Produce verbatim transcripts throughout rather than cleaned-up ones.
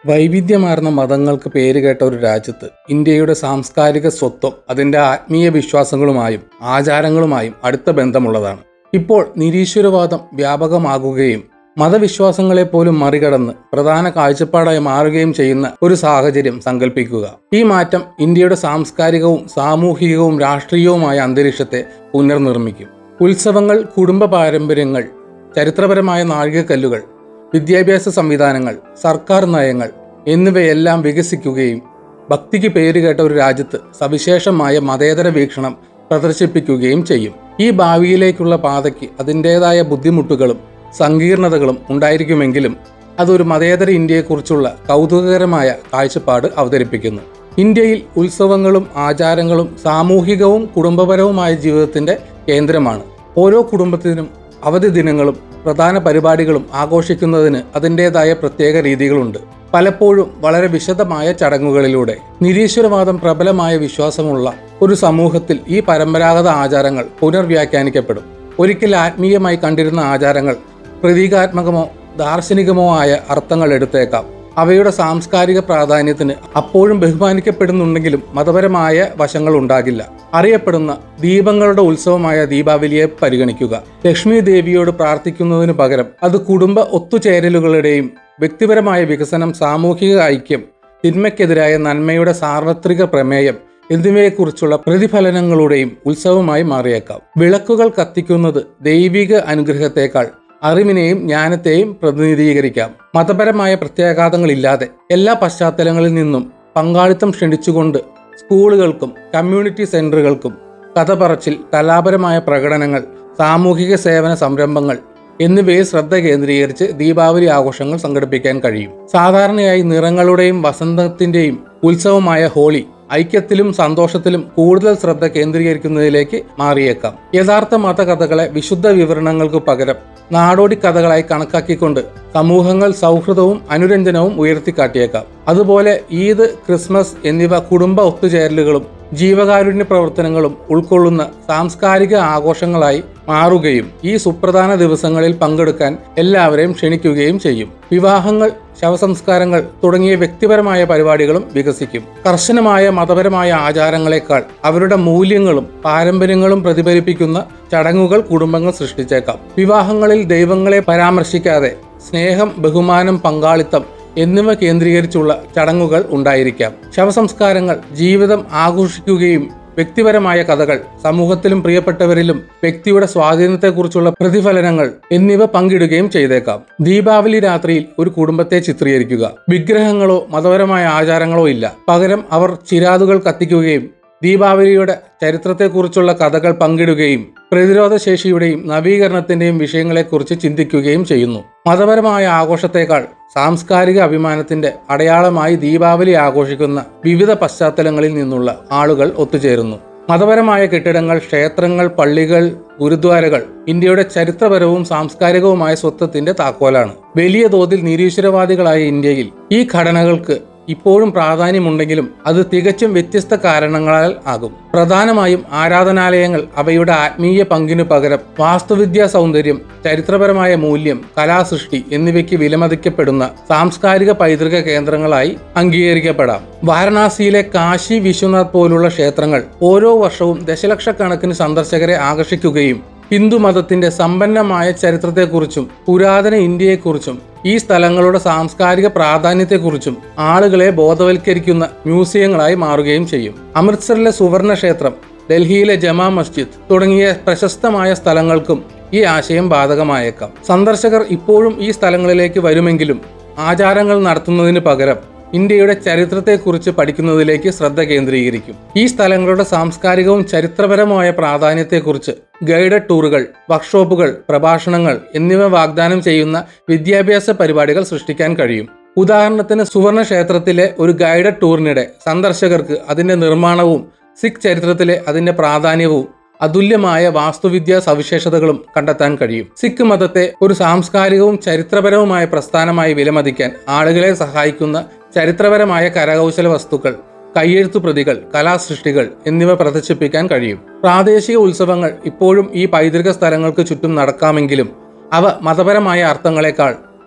വൈവിധ്യമാർന്ന മതങ്ങൾക്ക് പേരുകേട്ട ഒരു രാജ്യത്ത് ഇന്ത്യയുടെ സാംസ്കാരിക സ്വത്വം അതിൻ്റെ ആത്മീയ വിശ്വാസങ്ങളുമായും ആചാരങ്ങളുമായും അടുത്ത ബന്ധമുള്ളതാണ്. ഇപ്പോൾ നിരീശ്വരവാദം വ്യാപകമാകുകയും മതവിശ്വാസങ്ങളെപ്പോലും മറികടന്ന് പ്രധാന കാഴ്ചപ്പാടായി മാറുകയും ചെയ്യുന്ന ഒരു സാഹചര്യം സങ്കല്പിക്കുക. ഈ മാറ്റം ഇന്ത്യയുടെ സാംസ്കാരികവും സാമൂഹികവും രാഷ്ട്രീയവുമായ അന്തരീക്ഷത്തെ പുനർനിർമ്മിക്കും. ഉത്സവങ്ങൾ, കുടുംബ പാരമ്പര്യങ്ങൾ, ചരിത്രപരമായ നാഴികക്കല്ലുകൾ, വിദ്യാഭ്യാസ സംവിധാനങ്ങൾ, സർക്കാർ നയങ്ങൾ എന്നിവയെല്ലാം വികസിക്കുകയും ഭക്തിക്ക് പേരുകേട്ട ഒരു രാജ്യത്ത് സവിശേഷമായ മതേതര വീക്ഷണം പ്രദർശിപ്പിക്കുകയും ചെയ്യും. ഈ ഭാവിയിലേക്കുള്ള പാതയ്ക്ക് അതിൻ്റേതായ ബുദ്ധിമുട്ടുകളും സങ്കീർണതകളും ഉണ്ടായിരിക്കുമെങ്കിലും അതൊരു മതേതര ഇന്ത്യയെക്കുറിച്ചുള്ള കൗതുകകരമായ കാഴ്ചപ്പാട് അവതരിപ്പിക്കുന്നു. ഇന്ത്യയിൽ ഉത്സവങ്ങളും ആചാരങ്ങളും സാമൂഹികവും കുടുംബപരവുമായ ജീവിതത്തിൻ്റെ കേന്ദ്രമാണ്. ഓരോ കുടുംബത്തിനും അവധി ദിനങ്ങളും പ്രധാന പരിപാടികളും ആഘോഷിക്കുന്നതിന് അതിൻ്റേതായ പ്രത്യേക രീതികളുണ്ട്. പലപ്പോഴും വളരെ വിശദമായ ചടങ്ങുകളിലൂടെ. നിരീശ്വരവാദം പ്രബലമായ വിശ്വാസമുള്ള ഒരു സമൂഹത്തിൽ ഈ പരമ്പരാഗത ആചാരങ്ങൾ പുനർവ്യാഖ്യാനിക്കപ്പെടും. ഒരിക്കൽ ആത്മീയമായി കണ്ടിരുന്ന ആചാരങ്ങൾ പ്രതീകാത്മകമോ ദാർശനികമോ ആയ അർത്ഥങ്ങൾ എടുത്തേക്കാം. അവയുടെ സാംസ്കാരിക പ്രാധാന്യത്തിന് അപ്പോഴും ബഹുമാനിക്കപ്പെടുന്നുണ്ടെങ്കിലും മതപരമായ വശങ്ങൾ ഉണ്ടാകില്ല. അറിയപ്പെടുന്ന ദീപങ്ങളുടെ ഉത്സവമായ ദീപാവലിയെ പരിഗണിക്കുക. ലക്ഷ്മി ദേവിയോട് പ്രാർത്ഥിക്കുന്നതിനു പകരം അത് കുടുംബ ഒത്തുചേരലുകളുടെയും വ്യക്തിപരമായ വികസനം, സാമൂഹിക ഐക്യം, തിന്മയ്ക്കെതിരായ നന്മയുടെ സാർവത്രിക പ്രമേയം എന്നിവയെക്കുറിച്ചുള്ള പ്രതിഫലനങ്ങളുടെയും ഉത്സവമായി മാറിയേക്കാം. വിളക്കുകൾ കത്തിക്കുന്നത് ദൈവിക അനുഗ്രഹത്തേക്കാൾ അറിവിനെയും ജ്ഞാനത്തെയും പ്രതിനിധീകരിക്കാം. മതപരമായ പ്രത്യാഘാതങ്ങളില്ലാതെ എല്ലാ പശ്ചാത്തലങ്ങളിൽ നിന്നും പങ്കാളിത്തം ക്ഷണിച്ചുകൊണ്ട് സ്കൂളുകൾക്കും കമ്മ്യൂണിറ്റി സെന്ററുകൾക്കും കഥ പറച്ചിൽ, കലാപരമായ പ്രകടനങ്ങൾ, സാമൂഹിക സേവന സംരംഭങ്ങൾ എന്നിവയിൽ ശ്രദ്ധ കേന്ദ്രീകരിച്ച് ദീപാവലി ആഘോഷങ്ങൾ സംഘടിപ്പിക്കാൻ കഴിയും. സാധാരണയായി നിറങ്ങളുടെയും വസന്തത്തിന്റെയും ഉത്സവമായ ഹോളി ഐക്യത്തിലും സന്തോഷത്തിലും കൂടുതൽ ശ്രദ്ധ കേന്ദ്രീകരിക്കുന്നതിലേക്ക് മാറിയേക്കാം. യഥാർത്ഥ മതകഥകളെ വിശുദ്ധ വിവരണങ്ങൾക്ക് പകരം നാടോടി കഥകളായി കണക്കാക്കിക്കൊണ്ട് സമൂഹങ്ങൾ സൗഹൃദവും അനുരഞ്ജനവും ഉയർത്തിക്കാട്ടിയേക്കാം. അതുപോലെ ഈദ്, ക്രിസ്മസ് എന്നിവ കുടുംബ ഒത്തുചേരലുകളും ജീവകാരുണ്യ പ്രവർത്തനങ്ങളും ഉൾക്കൊള്ളുന്ന സാംസ്കാരിക ആഘോഷങ്ങളായി മാറുകയും ഈ സുപ്രധാന ദിവസങ്ങളിൽ പങ്കെടുക്കാൻ എല്ലാവരെയും ക്ഷണിക്കുകയും ചെയ്യും. വിവാഹങ്ങൾ, ശവസംസ്കാരങ്ങൾ തുടങ്ങിയ വ്യക്തിപരമായ പരിപാടികളും വികസിക്കും. കർശനമായ മതപരമായ ആചാരങ്ങളെക്കാൾ അവരുടെ മൂല്യങ്ങളും പാരമ്പര്യങ്ങളും പ്രതിഫലിപ്പിക്കുന്ന ചടങ്ങുകൾ കുടുംബങ്ങൾ സൃഷ്ടിച്ചേക്കാം. വിവാഹങ്ങളിൽ ദൈവങ്ങളെ പരാമർശിക്കാതെ സ്നേഹം, ബഹുമാനം, പങ്കാളിത്തം എന്നിവ കേന്ദ്രീകരിച്ചുള്ള ചടങ്ങുകൾ ഉണ്ടായിരിക്കാം. ശവസംസ്കാരങ്ങൾ ജീവിതം ആഘോഷിക്കുകയും വ്യക്തിപരമായ കഥകൾ, സമൂഹത്തിലും പ്രിയപ്പെട്ടവരിലും വ്യക്തിയുടെ സ്വാധീനത്തെക്കുറിച്ചുള്ള പ്രതിഫലനങ്ങൾ എന്നിവ പങ്കിടുകയും ചെയ്തേക്കാം. ദീപാവലി രാത്രിയിൽ ഒരു കുടുംബത്തെ ചിത്രീകരിക്കുക. വിഗ്രഹങ്ങളോ മതപരമായ ആചാരങ്ങളോ ഇല്ല. പകരം അവർ ചിരാതുകൾ കത്തിക്കുകയും ദീപാവലിയുടെ ചരിത്രത്തെക്കുറിച്ചുള്ള കഥകൾ പങ്കിടുകയും പ്രതിരോധശേഷിയുടെയും നവീകരണത്തിന്റെയും വിഷയങ്ങളെക്കുറിച്ച് ചിന്തിക്കുകയും ചെയ്യുന്നു. മതപരമായ ആഘോഷത്തേക്കാൾ സാംസ്കാരിക അഭിമാനത്തിന്റെ അടയാളമായി ദീപാവലി ആഘോഷിക്കുന്ന വിവിധ പശ്ചാത്തലങ്ങളിൽ നിന്നുള്ള ആളുകൾ ഒത്തുചേരുന്നു. മതപരമായ കെട്ടിടങ്ങൾ, ക്ഷേത്രങ്ങൾ, പള്ളികൾ, ഗുരുദ്വാരകൾ ഇന്ത്യയുടെ ചരിത്രപരവും സാംസ്കാരികവുമായ സ്വത്വത്തിന്റെ താക്കോലാണ്. വലിയ തോതിൽ നിരീശ്വരവാദികളായ ഇന്ത്യയിൽ ഈ ഘടനകൾക്ക് ഇപ്പോഴും പ്രാധാന്യമുണ്ടെങ്കിലും അത് തികച്ചും വ്യത്യസ്ത കാരണങ്ങളാൽ ആകും. പ്രധാനമായും ആരാധനാലയങ്ങൾ അവയുടെ ആത്മീയ പങ്കിനു പകരം വാസ്തുവിദ്യാ സൗന്ദര്യം, ചരിത്രപരമായ മൂല്യം, കലാസൃഷ്ടി എന്നിവയ്ക്ക് വിലമതിക്കപ്പെടുന്ന സാംസ്കാരിക പൈതൃക കേന്ദ്രങ്ങളായി അംഗീകരിക്കപ്പെടാം. വാരണാസിയിലെ കാശി വിശ്വനാഥ് പോലുള്ള ക്ഷേത്രങ്ങൾ ഓരോ വർഷവും ദശലക്ഷക്കണക്കിന് സന്ദർശകരെ ആകർഷിക്കുകയും ഹിന്ദു മതത്തിന്റെ സമ്പന്നമായ ചരിത്രത്തെക്കുറിച്ചും പുരാതന ഇന്ത്യയെക്കുറിച്ചും ഈ സ്ഥലങ്ങളുടെ സാംസ്കാരിക പ്രാധാന്യത്തെക്കുറിച്ചും ആളുകളെ ബോധവൽക്കരിക്കുന്ന മ്യൂസിയങ്ങളായി മാറുകയും ചെയ്യും. അമൃത്സറിലെ സുവർണ ക്ഷേത്രം, ഡൽഹിയിലെ ജമാ മസ്ജിദ് തുടങ്ങിയ പ്രശസ്തമായ സ്ഥലങ്ങൾക്കും ഈ ആശയം ബാധകമായേക്കാം. സന്ദർശകർ ഇപ്പോഴും ഈ സ്ഥലങ്ങളിലേക്ക് വരുമെങ്കിലും ആചാരങ്ങൾ നടത്തുന്നതിന് പകരം ഇന്ത്യയുടെ ചരിത്രത്തെക്കുറിച്ച് പഠിക്കുന്നതിലേക്ക് ശ്രദ്ധ കേന്ദ്രീകരിക്കും. ഈ സ്ഥലങ്ങളുടെ സാംസ്കാരികവും ചരിത്രപരമായ പ്രാധാന്യത്തെക്കുറിച്ച് ഗൈഡഡ് ടൂറുകൾ, വർക്ക്ഷോപ്പുകൾ, പ്രഭാഷണങ്ങൾ എന്നിവ വാഗ്ദാനം ചെയ്യുന്ന വിദ്യാഭ്യാസ പരിപാടികൾ സൃഷ്ടിക്കാൻ കഴിയും. ഉദാഹരണത്തിന്, സുവർണ ക്ഷേത്രത്തിലെ ഒരു ഗൈഡഡ് ടൂറിനിടെ സന്ദർശകർക്ക് അതിന്റെ നിർമ്മാണവും സിഖ് ചരിത്രത്തിലെ അതിന്റെ പ്രാധാന്യവും അതുല്യമായ വാസ്തുവിദ്യാ സവിശേഷതകളും കണ്ടെത്താൻ കഴിയും. സിഖ് മതത്തെ ഒരു സാംസ്കാരികവും ചരിത്രപരവുമായ പ്രസ്ഥാനമായി വിലമതിക്കാൻ ആളുകളെ സഹായിക്കുന്ന ചരിത്രപരമായ കരകൗശല വസ്തുക്കൾ, കയ്യെഴുത്തു പ്രതികൾ, കലാസൃഷ്ടികൾ എന്നിവ പ്രദർശിപ്പിക്കാൻ കഴിയും. പ്രാദേശിക ഉത്സവങ്ങൾ ഇപ്പോഴും ഈ പൈതൃക സ്ഥലങ്ങൾക്ക് ചുറ്റും നടക്കാമെങ്കിലും അവ മതപരമായ അർത്ഥങ്ങളെക്കാൾ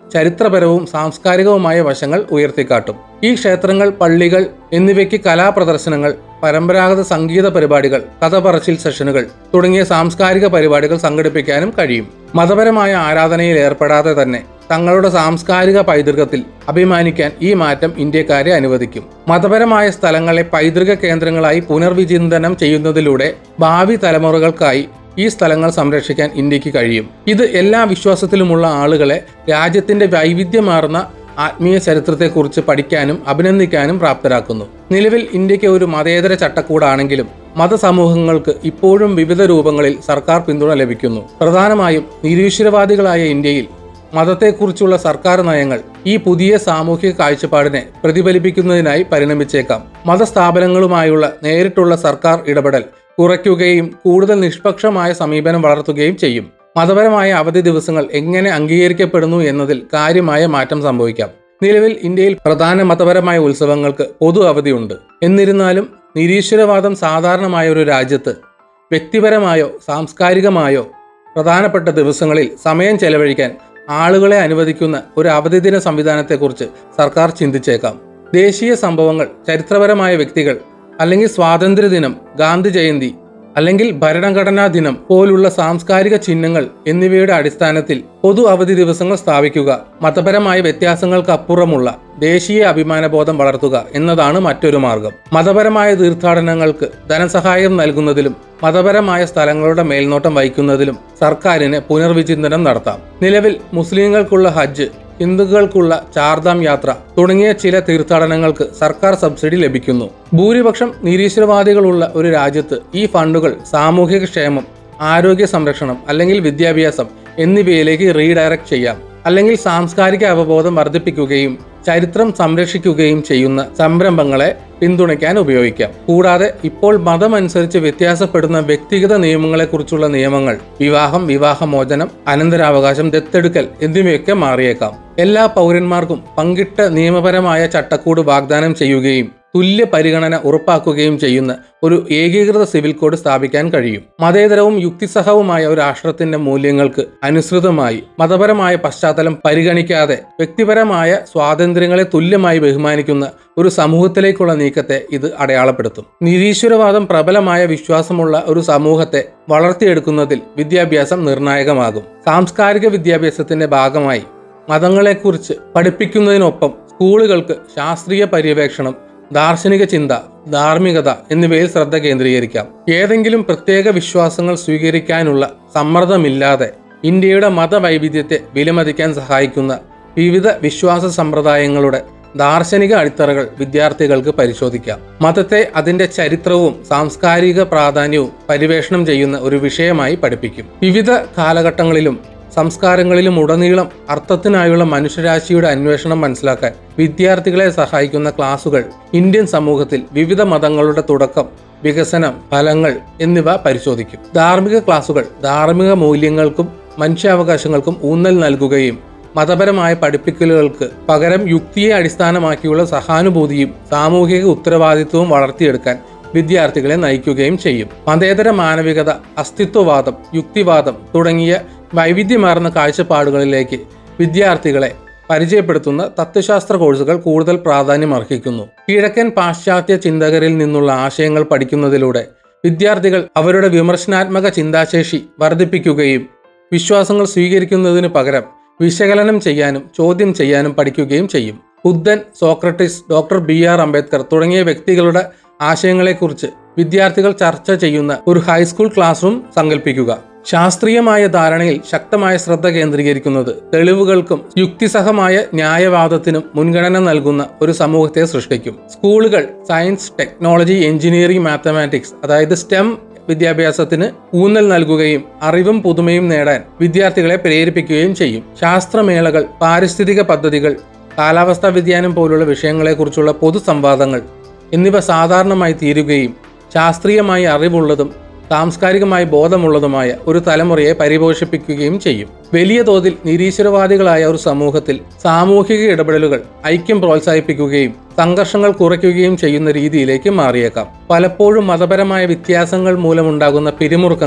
ചരിത്രപരവും സാംസ്കാരികവുമായ വശങ്ങൾ ഉയർത്തിക്കാട്ടും. ഈ ക്ഷേത്രങ്ങൾ, പള്ളികൾ എന്നിവയ്ക്ക് കലാപ്രദർശനങ്ങൾ, പരമ്പരാഗത സംഗീത പരിപാടികൾ, കഥ പറച്ചിൽ സെഷനുകൾ തുടങ്ങിയ സാംസ്കാരിക പരിപാടികൾ സംഘടിപ്പിക്കാനും കഴിയും. മതപരമായ ആരാധനയിൽ ഏർപ്പെടാതെ തന്നെ തങ്ങളുടെ സാംസ്കാരിക പൈതൃകത്തിൽ അഭിമാനിക്കാൻ ഈ മാറ്റം ഇന്ത്യക്കാരെ അനുവദിക്കും. മതപരമായ സ്ഥലങ്ങളെ പൈതൃക കേന്ദ്രങ്ങളായി പുനർവിചിന്തനം ചെയ്യുന്നതിലൂടെ ഭാവി തലമുറകൾക്കായി ഈ സ്ഥലങ്ങൾ സംരക്ഷിക്കാൻ ഇന്ത്യക്ക് കഴിയും. ഇത് എല്ലാ വിശ്വാസത്തിലുമുള്ള ആളുകളെ രാജ്യത്തിന്റെ വൈവിധ്യമാർന്ന ആത്മീയ ചരിത്രത്തെക്കുറിച്ച് പഠിക്കാനും അഭിനന്ദിക്കാനും പ്രാപ്തരാക്കുന്നു. നിലവിൽ ഇന്ത്യക്ക് ഒരു മതേതര ചട്ടക്കൂടാണെങ്കിലും മതസമൂഹങ്ങൾക്ക് ഇപ്പോഴും വിവിധ രൂപങ്ങളിൽ സർക്കാർ പിന്തുണ ലഭിക്കുന്നു. പ്രധാനമായും നിരീശ്വരവാദികളായ ഇന്ത്യയിൽ മതത്തെക്കുറിച്ചുള്ള സർക്കാർ നയങ്ങൾ ഈ പുതിയ സാമൂഹിക കാഴ്ചപ്പാടിനെ പ്രതിഫലിപ്പിക്കുന്നതിനായി പരിണമിച്ചേക്കാം. മതസ്ഥാപനങ്ങളുമായുള്ള നേരിട്ടുള്ള സർക്കാർ ഇടപെടൽ കുറയ്ക്കുകയും കൂടുതൽ നിഷ്പക്ഷമായ സമീപനം വളർത്തുകയും ചെയ്യും. മതപരമായ അവധി ദിവസങ്ങൾ എങ്ങനെ അംഗീകരിക്കപ്പെടുന്നു എന്നതിൽ കാര്യമായ മാറ്റം സംഭവിക്കാം. നിലവിൽ ഇന്ത്യയിൽ പ്രധാന മതപരമായ ഉത്സവങ്ങൾക്ക് പൊതു അവധിയുണ്ട്. എന്നിരുന്നാലും നിരീശ്വരവാദം സാധാരണമായ ഒരു രാജ്യത്ത് വ്യക്തിപരമായോ സാംസ്കാരികമായോ പ്രധാനപ്പെട്ട ദിവസങ്ങളിൽ സമയം ചെലവഴിക്കാൻ ആളുകളെ അനുവദിക്കുന്ന ഒരു അവധി ദിന സംവിധാനത്തെക്കുറിച്ച് സർക്കാർ ചിന്തിച്ചേക്കാം. ദേശീയ സംഭവങ്ങൾ, ചരിത്രപരമായ വ്യക്തികൾ, അല്ലെങ്കിൽ സ്വാതന്ത്ര്യദിനം, ഗാന്ധി ജയന്തി അല്ലെങ്കിൽ ഭരണഘടനാ ദിനം പോലുള്ള സാംസ്കാരിക ചിഹ്നങ്ങൾ എന്നിവയുടെ അടിസ്ഥാനത്തിൽ പൊതു അവധി ദിവസങ്ങൾ സ്ഥാപിക്കുക മതപരമായ വ്യത്യാസങ്ങൾക്കപ്പുറമുള്ള ദേശീയ അഭിമാനബോധം വളർത്തുക എന്നതാണ് മറ്റൊരു മാർഗം. മതപരമായ തീർത്ഥാടനങ്ങൾക്ക് ധനസഹായം നൽകുന്നതിലും മതപരമായ സ്ഥലങ്ങളുടെ മേൽനോട്ടം വഹിക്കുന്നതിലും സർക്കാരിന് പുനർവിചിന്തനം നടത്താം. നിലവിൽ മുസ്ലിങ്ങൾക്കുള്ള ഹജ്ജ്, ഹിന്ദുക്കൾക്കുള്ള ചാർധാം യാത്ര തുടങ്ങിയ ചില തീർത്ഥാടനങ്ങൾക്ക് സർക്കാർ സബ്സിഡി ലഭിക്കുന്നു. ഭൂരിപക്ഷം നിരീശ്വരവാദികളുള്ള ഒരു രാജ്യത്ത് ഈ ഫണ്ടുകൾ സാമൂഹിക ക്ഷേമം, ആരോഗ്യ സംരക്ഷണം അല്ലെങ്കിൽ വിദ്യാഭ്യാസം എന്നിവയിലേക്ക് റീഡയറക്ട് ചെയ്യാം. അല്ലെങ്കിൽ സാംസ്കാരിക അവബോധം വർദ്ധിപ്പിക്കുകയും ചരിത്രം സംരക്ഷിക്കുകയും ചെയ്യുന്ന സംരംഭങ്ങളെ പിന്തുണയ്ക്കാൻ ഉപയോഗിക്കാം. കൂടാതെ ഇപ്പോൾ മതമനുസരിച്ച് വ്യത്യാസപ്പെടുന്ന വ്യക്തിഗത നിയമങ്ങളെക്കുറിച്ചുള്ള നിയമങ്ങൾ, വിവാഹം, വിവാഹമോചനം, അനന്തരാവകാശം, ദത്തെടുക്കൽ എന്നിവയൊക്കെ മാറിയേക്കാം. എല്ലാ പൗരന്മാർക്കും പങ്കിട്ട നിയമപരമായ ചട്ടക്കൂട് വാഗ്ദാനം ചെയ്യുകയും തുല്യ പരിഗണന ഉറപ്പാക്കുകയും ചെയ്യുന്ന ഒരു ഏകീകൃത സിവിൽ കോഡ് സ്ഥാപിക്കാൻ കഴിയും. മതേതരവും യുക്തിസഹവുമായ ഒരു രാഷ്ട്രത്തിന്റെ മൂല്യങ്ങൾക്ക് അനുസൃതമായി മതപരമായ പശ്ചാത്തലം പരിഗണിക്കാതെ വ്യക്തിപരമായ സ്വാതന്ത്ര്യങ്ങളെ തുല്യമായി ബഹുമാനിക്കുന്ന ഒരു സമൂഹത്തിലേക്കുള്ള നീക്കത്തെ ഇത് അടയാളപ്പെടുത്തും. നിരീശ്വരവാദം പ്രബലമായ വിശ്വാസമുള്ള ഒരു സമൂഹത്തെ വളർത്തിയെടുക്കുന്നതിൽ വിദ്യാഭ്യാസം നിർണായകമാകും. സാംസ്കാരിക വിദ്യാഭ്യാസത്തിന്റെ ഭാഗമായി മതങ്ങളെക്കുറിച്ച് പഠിപ്പിക്കുന്നതിനൊപ്പം സ്കൂളുകൾക്ക് ശാസ്ത്രീയ പര്യവേക്ഷണം, ദാർശനിക ചിന്ത, ധാർമ്മികത എന്നിവയിൽ ശ്രദ്ധ കേന്ദ്രീകരിക്കാം. ഏതെങ്കിലും പ്രത്യേക വിശ്വാസങ്ങൾ സ്വീകരിക്കാനുള്ള സമ്മർദ്ദമില്ലാതെ ഇന്ത്യയുടെ മതവൈവിധ്യത്തെ വിലമതിക്കാൻ സഹായിക്കുന്ന വിവിധ വിശ്വാസ സമ്പ്രദായങ്ങളുടെ ദാർശനിക അടിത്തറകൾ വിദ്യാർത്ഥികൾക്ക് പരിശോധിക്കാം. മതത്തെ അതിന്റെ ചരിത്രവും സാംസ്കാരിക പ്രാധാന്യവും പരിവേഷണം ചെയ്യുന്ന ഒരു വിഷയമായി പഠിപ്പിക്കും. വിവിധ കാലഘട്ടങ്ങളിലും സംസ്കാരങ്ങളിലും ഉടനീളം അർത്ഥത്തിനായുള്ള മനുഷ്യരാശിയുടെ അന്വേഷണം മനസ്സിലാക്കാൻ വിദ്യാർത്ഥികളെ സഹായിക്കുന്ന ക്ലാസുകൾ ഇന്ത്യൻ സമൂഹത്തിൽ വിവിധ മതങ്ങളുടെ തുടക്കം, വികസനം, ഫലങ്ങൾ എന്നിവ പരിശോധിക്കും. ധാർമ്മിക ക്ലാസുകൾ ധാർമ്മിക മൂല്യങ്ങൾക്കും മനുഷ്യാവകാശങ്ങൾക്കും ഊന്നൽ നൽകുകയും മതപരമായ പഠിപ്പിക്കലുകൾക്ക് പകരം യുക്തിയെ അടിസ്ഥാനമാക്കിയുള്ള സഹാനുഭൂതിയും സാമൂഹിക ഉത്തരവാദിത്വവും വളർത്തിയെടുക്കാൻ വിദ്യാർത്ഥികളെ നയിക്കുകയും ചെയ്യും. മതേതര മാനവികത, അസ്തിത്വവാദം, യുക്തിവാദം തുടങ്ങിയ വൈവിധ്യമാർന്ന കാഴ്ചപ്പാടുകളിലേക്ക് വിദ്യാർത്ഥികളെ പരിചയപ്പെടുത്തുന്ന തത്വശാസ്ത്ര കോഴ്സുകൾ കൂടുതൽ പ്രാധാന്യം അർഹിക്കുന്നു. കിഴക്കൻ പാശ്ചാത്യ ചിന്തകരിൽ നിന്നുള്ള ആശയങ്ങൾ പഠിക്കുന്നതിലൂടെ വിദ്യാർത്ഥികൾ അവരുടെ വിമർശനാത്മക ചിന്താശേഷി വർദ്ധിപ്പിക്കുകയും വിശ്വാസങ്ങൾ സ്വീകരിക്കുന്നതിനു പകരം വിശകലനം ചെയ്യാനും ചോദ്യം ചെയ്യാനും പഠിക്കുകയും ചെയ്യും. ബുദ്ധൻ, Socrates, doctor B R Ambedkar തുടങ്ങിയ വ്യക്തികളുടെ ആശയങ്ങളെക്കുറിച്ച് വിദ്യാർത്ഥികൾ ചർച്ച ചെയ്യുന്ന ഒരു ഹൈസ്കൂൾ ക്ലാസ് റൂം സങ്കല്പിക്കുക. ശാസ്ത്രീയമായ ധാരണയിൽ ശക്തമായ ശ്രദ്ധ കേന്ദ്രീകരിക്കുന്നത് തെളിവുകൾക്കും യുക്തിസഹമായ ന്യായവാദത്തിനും മുൻഗണന നൽകുന്ന ഒരു സമൂഹത്തെ സൃഷ്ടിക്കും. സ്കൂളുകൾ സയൻസ്, ടെക്നോളജി, എഞ്ചിനീയറിംഗ്, മാത്തമാറ്റിക്സ് അതായത് സ്റ്റെം വിദ്യാഭ്യാസത്തിന് ഊന്നൽ നൽകുകയും അറിവും പുതുമയും നേടാൻ വിദ്യാർത്ഥികളെ പ്രേരിപ്പിക്കുകയും ചെയ്യും. ശാസ്ത്രമേളകൾ, പാരിസ്ഥിതിക പദ്ധതികൾ, കാലാവസ്ഥാ വ്യതിയാനം പോലുള്ള വിഷയങ്ങളെക്കുറിച്ചുള്ള പൊതുസംവാദങ്ങൾ എന്നിവ സാധാരണമായി തീരുകയും ശാസ്ത്രീയമായി അറിവുള്ളതും സാംസ്കാരികമായി ബോധമുള്ളതുമായ ഒരു തലമുറയെ പരിപോഷിപ്പിക്കുകയും ചെയ്യും. വലിയ തോതിൽ നിരീശ്വരവാദികളായ ഒരു സമൂഹത്തിൽ സാമൂഹിക ഇടപെടലുകൾ ഐക്യം പ്രോത്സാഹിപ്പിക്കുകയും സംഘർഷങ്ങൾ കുറയ്ക്കുകയും ചെയ്യുന്ന രീതിയിലേക്ക് മാറിയേക്കാം. പലപ്പോഴും മതപരമായ വ്യത്യാസങ്ങൾ മൂലമുണ്ടാകുന്ന പിരിമുറുക്കങ്ങളും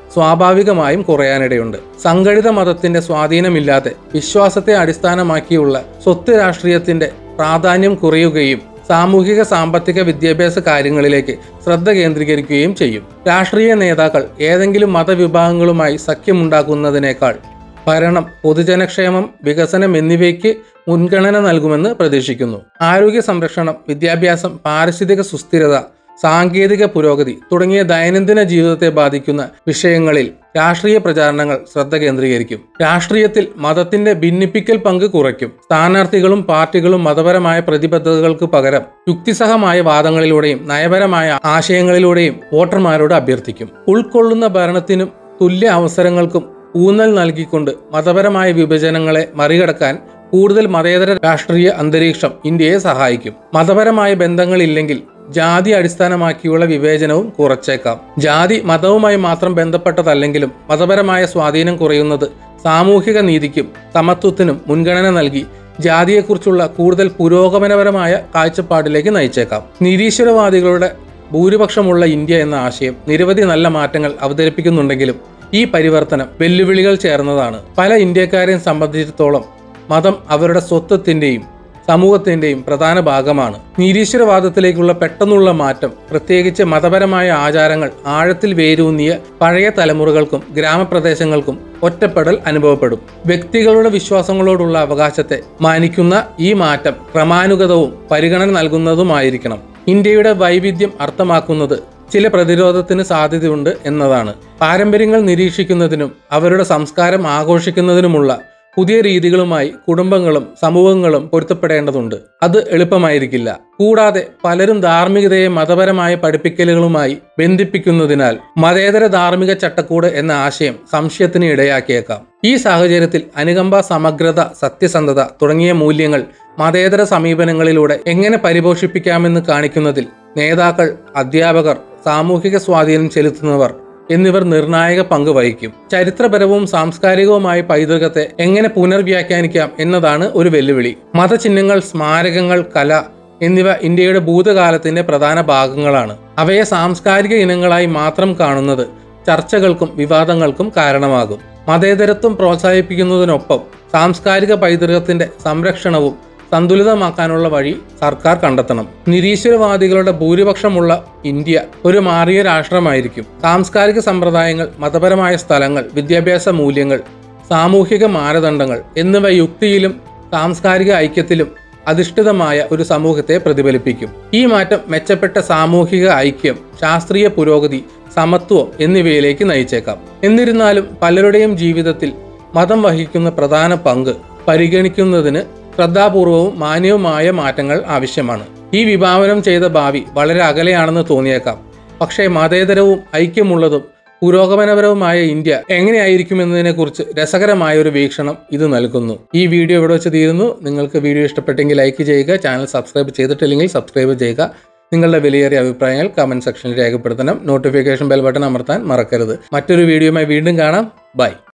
സ്വാഭാവികമായും കുറയാനിടയുണ്ട്. സംഘടിത മതത്തിന്റെ സ്വാധീനമില്ലാതെ വിശ്വാസത്തെ അടിസ്ഥാനമാക്കിയുള്ള സ്വത്ത് രാഷ്ട്രീയത്തിന്റെ പ്രാധാന്യം കുറയുകയും സാമൂഹിക സാമ്പത്തിക വിദ്യാഭ്യാസ കാര്യങ്ങളിലേക്ക് ശ്രദ്ധ കേന്ദ്രീകരിക്കുകയും ചെയ്യും. രാഷ്ട്രീയ നേതാക്കൾ ഏതെങ്കിലും മതവിഭാഗങ്ങളുമായി സഖ്യമുണ്ടാക്കുന്നതിനേക്കാൾ ഭരണം, പൊതുജനക്ഷേമം, വികസനം എന്നിവയ്ക്ക് മുൻഗണന നൽകുമെന്ന് പ്രതീക്ഷിക്കുന്നു. ആരോഗ്യ സംരക്ഷണം, വിദ്യാഭ്യാസം, പാരിസ്ഥിതിക സുസ്ഥിരത, സാങ്കേതിക പുരോഗതി തുടങ്ങിയ ദൈനംദിന ജീവിതത്തെ ബാധിക്കുന്ന വിഷയങ്ങളിൽ രാഷ്ട്രീയ പ്രചാരണങ്ങൾ ശ്രദ്ധ കേന്ദ്രീകരിക്കും. രാഷ്ട്രീയത്തിൽ മതത്തിന്റെ ഭിന്നിപ്പിക്കൽ പങ്ക് കുറയ്ക്കും. സ്ഥാനാർത്ഥികളും പാർട്ടികളും മതപരമായ പ്രതിബദ്ധതകൾക്ക് പകരം യുക്തിസഹമായ വാദങ്ങളിലൂടെയും നയപരമായ ആശയങ്ങളിലൂടെയും വോട്ടർമാരോട് അഭ്യർത്ഥിക്കും. ഉൾക്കൊള്ളുന്ന ഭരണത്തിനും തുല്യ അവസരങ്ങൾക്കും ഊന്നൽ നൽകിക്കൊണ്ട് മതപരമായ വിഭജനങ്ങളെ മറികടക്കാൻ കൂടുതൽ മതേതര രാഷ്ട്രീയ അന്തരീക്ഷം ഇന്ത്യയെ സഹായിക്കും. മതപരമായ ബന്ധങ്ങളില്ലെങ്കിൽ ജാതി അടിസ്ഥാനമാക്കിയുള്ള വിവേചനവും കുറച്ചേക്കാം. ജാതി മതവുമായി മാത്രം ബന്ധപ്പെട്ടതല്ലെങ്കിലും മതപരമായ സ്വാധീനം കുറയുന്നത് സാമൂഹിക നീതിക്കും സമത്വത്തിനും മുൻഗണന നൽകി ജാതിയെക്കുറിച്ചുള്ള കൂടുതൽ പുരോഗമനപരമായ കാഴ്ചപ്പാടിലേക്ക് നയിച്ചേക്കാം. നിരീശ്വരവാദികളുടെ ഭൂരിപക്ഷമുള്ള ഇന്ത്യ എന്ന ആശയം നിരവധി നല്ല മാറ്റങ്ങൾ അവതരിപ്പിക്കുന്നുണ്ടെങ്കിലും ഈ പരിവർത്തനം വെല്ലുവിളികൾ ചേർന്നതാണ്. പല ഇന്ത്യക്കാരെയും സംബന്ധിച്ചിടത്തോളം മതം അവരുടെ സ്വത്വത്തിന്റെയും സമൂഹത്തിന്റെയും പ്രധാന ഭാഗമാണ്. നിരീശ്വരവാദത്തിലേക്കുള്ള പെട്ടെന്നുള്ള മാറ്റം, പ്രത്യേകിച്ച് മതപരമായ ആചാരങ്ങൾ ആഴത്തിൽ വേരൂന്നിയ പഴയ തലമുറകൾക്കും ഗ്രാമപ്രദേശങ്ങൾക്കും ഒറ്റപ്പെടൽ അനുഭവപ്പെടും. വ്യക്തികളുടെ വിശ്വാസങ്ങളോടുള്ള അവകാശത്തെ മാനിക്കുന്ന ഈ മാറ്റം ക്രമാനുഗതവും പരിഗണന നൽകുന്നതുമായിരിക്കണം. ഇന്ത്യയുടെ വൈവിധ്യം അർത്ഥമാക്കുന്നത് ചില പ്രതിരോധത്തിന് സാധ്യതയുണ്ട് എന്നതാണ്. പാരമ്പര്യങ്ങൾ നിരീക്ഷിക്കുന്നതിനും അവരുടെ സംസ്കാരം ആഘോഷിക്കുന്നതിനുമുള്ള പുതിയ രീതികളുമായി കുടുംബങ്ങളും സമൂഹങ്ങളും പൊരുത്തപ്പെടേണ്ടതുണ്ട്. അത് എളുപ്പമായിരിക്കില്ല. കൂടാതെ പലരും ധാർമ്മികതയെ മതപരമായ പഠിപ്പിക്കലുകളുമായി ബന്ധിപ്പിക്കുന്നതിനാൽ മതേതര ധാർമ്മിക ചട്ടക്കൂട് എന്ന ആശയം സംശയത്തിന് ഇടയാക്കിയേക്കാം. ഈ സാഹചര്യത്തിൽ അനുകമ്പ, സമഗ്രത, സത്യസന്ധത തുടങ്ങിയ മൂല്യങ്ങൾ മതേതര സമീപനങ്ങളിലൂടെ എങ്ങനെ പരിപോഷിപ്പിക്കാമെന്ന് കാണിക്കുന്നതിൽ നേതാക്കൾ, അധ്യാപകർ, സാമൂഹിക സ്വാധീനം ചെലുത്തുന്നവർ എന്നിവർ നിർണായക പങ്ക് വഹിക്കും. ചരിത്രപരവും സാംസ്കാരികവുമായ പൈതൃകത്തെ എങ്ങനെ പുനർവ്യാഖ്യാനിക്കാം എന്നതാണ് ഒരു വെല്ലുവിളി. മതചിഹ്നങ്ങൾ, സ്മാരകങ്ങൾ, കല എന്നിവ ഇന്ത്യയുടെ ഭൂതകാലത്തിന്റെ പ്രധാന ഭാഗങ്ങളാണ്. അവയെ സാംസ്കാരിക ഇനങ്ങളായി മാത്രം കാണുന്നത് ചർച്ചകൾക്കും വിവാദങ്ങൾക്കും കാരണമാകും. മതേതരത്വം പ്രോത്സാഹിപ്പിക്കുന്നതിനൊപ്പം സാംസ്കാരിക പൈതൃകത്തിന്റെ സംരക്ഷണവും സന്തുലിതമാക്കാനുള്ള വഴി സർക്കാർ കണ്ടെത്തണം. നിരീശ്വരവാദികളുടെ ഭൂരിപക്ഷമുള്ള ഇന്ത്യ ഒരു മാറിയ രാഷ്ട്രമായിരിക്കും. സാംസ്കാരിക സമ്പ്രദായങ്ങൾ, മതപരമായ സ്ഥലങ്ങൾ, വിദ്യാഭ്യാസ മൂല്യങ്ങൾ, സാമൂഹിക മാനദണ്ഡങ്ങൾ എന്നിവ യുക്തിയിലും സാംസ്കാരിക ഐക്യത്തിലും അധിഷ്ഠിതമായ ഒരു സമൂഹത്തെ പ്രതിഫലിപ്പിക്കും. ഈ മാറ്റം മെച്ചപ്പെട്ട സാമൂഹിക ഐക്യം, ശാസ്ത്രീയ പുരോഗതി, സമത്വം എന്നിവയിലേക്ക് നയിച്ചേക്കാം. എന്നിരുന്നാലും പലരുടെയും ജീവിതത്തിൽ മതം വഹിക്കുന്ന പ്രധാന പങ്ക് പരിഗണിക്കുന്നതിന് ശ്രദ്ധാപൂർവവും മാന്യവുമായ മാറ്റങ്ങൾ ആവശ്യമാണ്. ഈ വിഭാവനം ചെയ്ത ഭാവി വളരെ അകലെയാണെന്ന് തോന്നിയേക്കാം. പക്ഷേ മതേതരവും ഐക്യമുള്ളതും പുരോഗമനപരവുമായ ഇന്ത്യ എങ്ങനെയായിരിക്കുമെന്നതിനെക്കുറിച്ച് രസകരമായ ഒരു വീക്ഷണം ഇത് നൽകുന്നു. ഈ വീഡിയോ ഇവിടെ വെച്ച് തീരുന്നു. നിങ്ങൾക്ക് വീഡിയോ ഇഷ്ടപ്പെട്ടെങ്കിൽ ലൈക്ക് ചെയ്യുക. ചാനൽ സബ്സ്ക്രൈബ് ചെയ്തിട്ടില്ലെങ്കിൽ സബ്സ്ക്രൈബ് ചെയ്യുക. നിങ്ങളുടെ വിലയേറിയ അഭിപ്രായങ്ങൾ കമന്റ് സെക്ഷനിൽ രേഖപ്പെടുത്തണം. നോട്ടിഫിക്കേഷൻ ബെൽ ബട്ടൺ അമർത്താൻ മറക്കരുത്. മറ്റൊരു വീഡിയോയുമായി വീണ്ടും കാണാം. ബൈ.